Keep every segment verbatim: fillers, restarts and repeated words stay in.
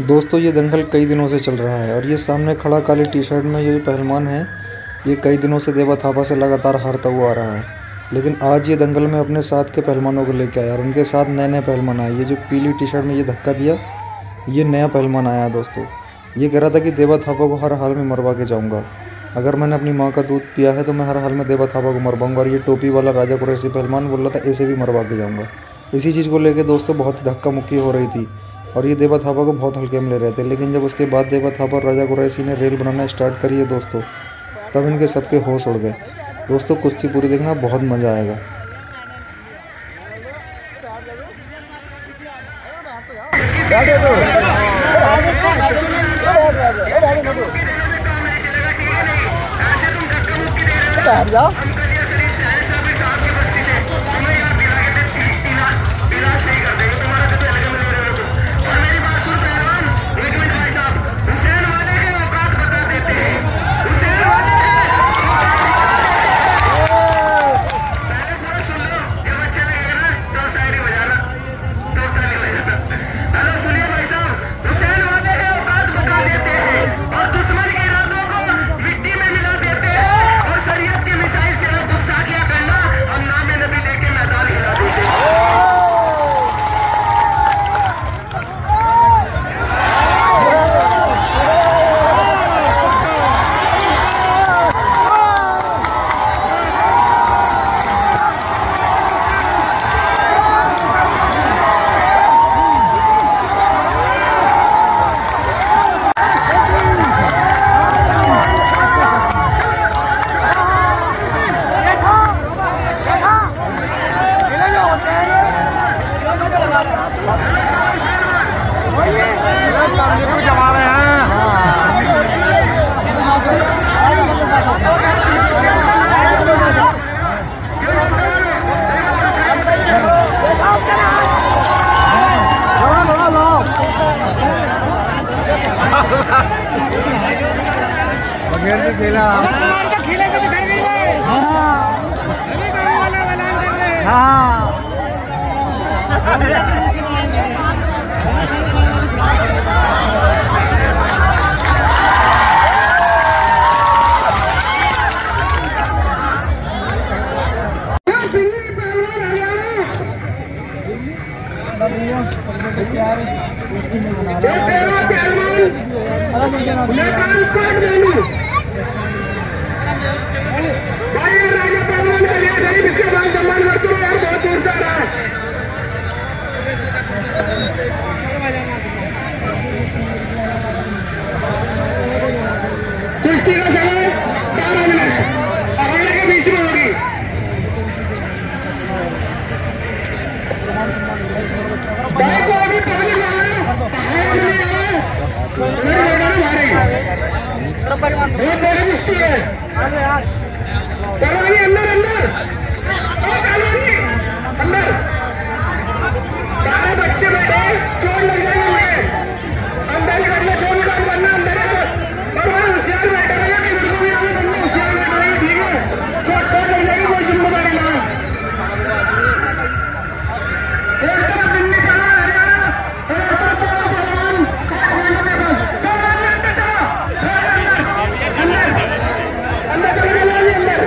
दोस्तों ये दंगल कई दिनों से चल रहा है और ये सामने खड़ा काली टी शर्ट में ये पहलवान है, ये कई दिनों से देवा थापा से लगातार हारता हुआ आ रहा है। लेकिन आज ये दंगल में अपने साथ के पहलवानों को लेकर आया और उनके साथ नए नए पहलवान आए। ये जो पीली टी शर्ट में ये धक्का दिया, ये नया पहलवान आया दोस्तों। ये कह रहा था कि देवा थापा को हर हाल में मरवा के जाऊँगा। अगर मैंने अपनी माँ का दूध पिया है तो मैं हर हाल में देवा थापा को मरवाऊँगा। और ये टोपी वाला राजा कुरैशी पहलवान बोल रहा था ऐसे भी मरवा के जाऊँगा। इसी चीज़ को लेकर दोस्तों बहुत ही धक्का मुक्की हो रही थी और ये देवा थापा को बहुत हल्के में ले रहे थे। लेकिन जब उसके बाद देवा थापा और राजा कुरैशी ने रेल बनाना स्टार्ट करी है दोस्तों, तब इनके सबके होश उड़ गए। दोस्तों कुश्ती पूरी देखना, बहुत मज़ा आएगा। खेला खेले से दिखाई गई है। हाँ अभी गाँव वाला ऐलान कर रहे हैं। हाँ राजा पहलवान का लिया गरीब इसके बाद सम्मान करते हुए यार बहुत दूर से आ रहा है। कुश्ती का समय बारह मिनट अखाड़े के बीच में होगी। भाई को अभी पब्लिक आया बहुत बड़ी कुश्ती है। पहलवानी अंदर अंदर पहलवानी अंदर सारे बच्चे बैठे, चोट लग जाएंगे। अंदर ही करना, चोट निकाल करना अंदर है। पहलवान होशियार बैठा है कि बिल्कुल भी आगे करना, होशियार बैठा है। ठीक है, चोट चोट लग जाएगी, कोई जिम्मेदारी ना। एक तरफ दिल्ली चला हरियाणा और एक तरफ पहलवान काठमांडू के पास। पहलवानी अंदर चला, अंदर अंदर चल रही है अंदर।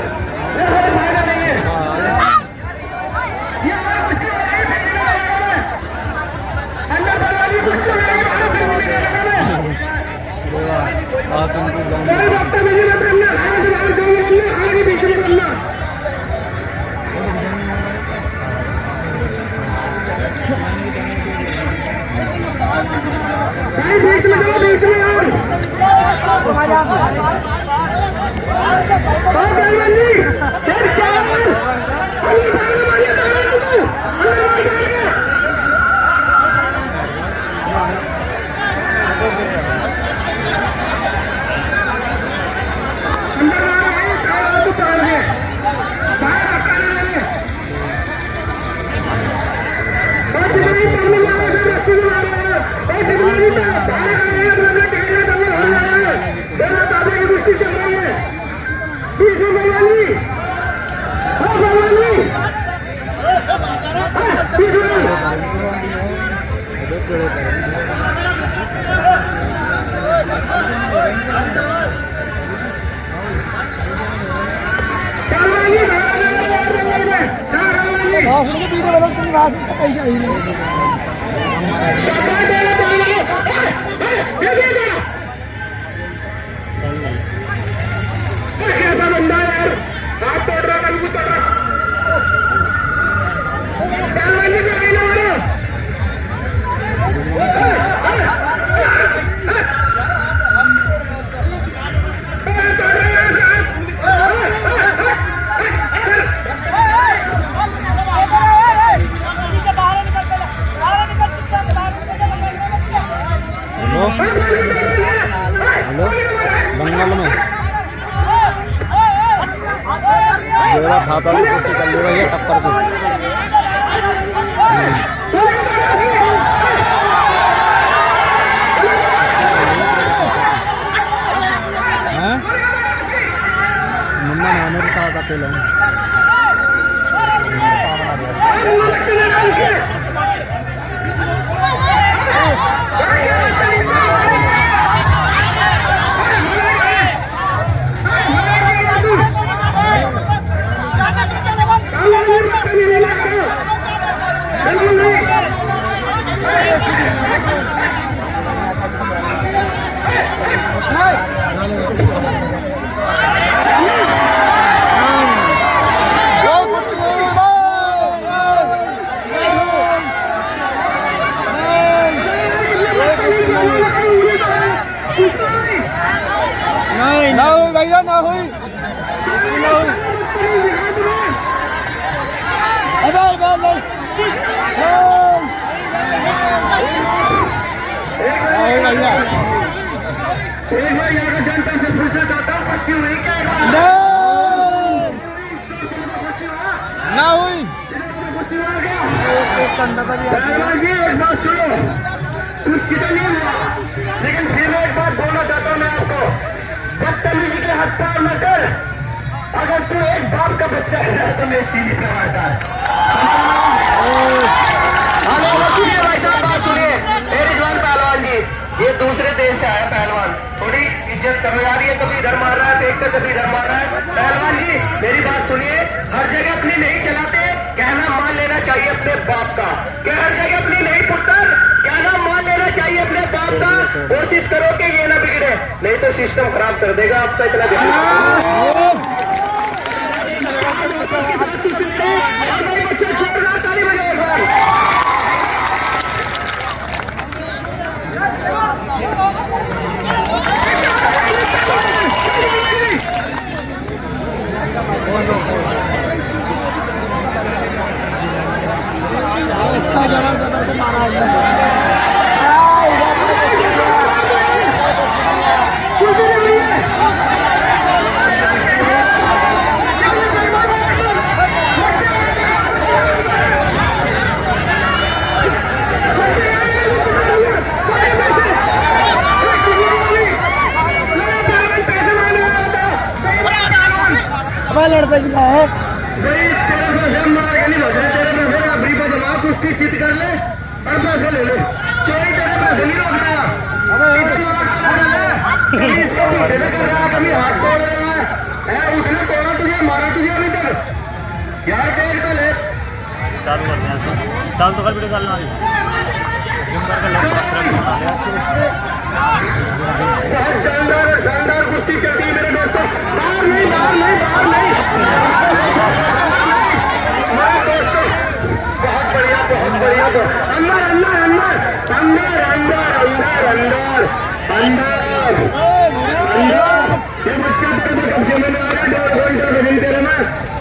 बीच में चलो, बीच में कुश्ती चल रही है। बीच में बलवानी, हाँ बलवानी कैसा बंदा यार, हाथ तोड़ रहा है, तोड़ रहा पहलवान जी को नहीं मारो। हेलो बंगाल में मेरा खाता कुछ कर ले भैया टक्कर को मुन्ना नाने के साथ आते लोग नहीं ना हुई भैया, ना हुई ना हुई भैया। एक बार यहाँ का जनता से पूछना चाहता हूँ, कुश्ती हुई क्या? ना हुई जी। एक बात सुनो, कुश्ती तो नहीं हुआ, लेकिन फिर एक बात बोलना चाहता हूँ मैं आपको, बदतमीजी के हाथ पार न कर। अगर तू एक बाप का बच्चा है तो मैं सीधी पे मारता है। सुनिए भाई साहब, बात सुनिए। रिजवान पहलवान जी, ये दूसरे देश से आया पहलवान, थोड़ी इज्जत करो यार। ये कभी इधर मार रहा है, देख कर कभी इधर मार रहा है। पहलवान जी मेरी बात सुनिए, हर जगह अपनी नहीं चलाते, कहना मान लेना चाहिए अपने बाप का। क्या हर जगह अपनी नहीं पुत्र, कहना मान लेना चाहिए अपने बाप का। कोशिश करो कि ये ना बिगड़े, नहीं तो सिस्टम खराब कर देगा आपका। इतना बच्चा छोड़, ताली बजाओ एक बार। लड़ता कितना है कुश्ती चित कर ले और पैसे ले ले, कोई तेरे पैसे नहीं रोकता। कभी हाथ तोड़ रहा है, उसने तोड़ा तुझे, मारा तुझे अभी तक यार। देख तो ले, चाल तो कर वीडियो डालना बहुत शानदार और शानदार कुश्ती चलती है मेरे दोस्तों। बाहर नहीं, बाहर नहीं, बाहर नहीं, हमारे दोस्तों बहुत बढ़िया, बहुत बढ़िया। अंदर अंदर अंदर अंदर अंदर अंदर अंदर अंदर ये बच्चा तेरे कब्जे में आ रहा है। डेढ़ घंटा बदल तेरे में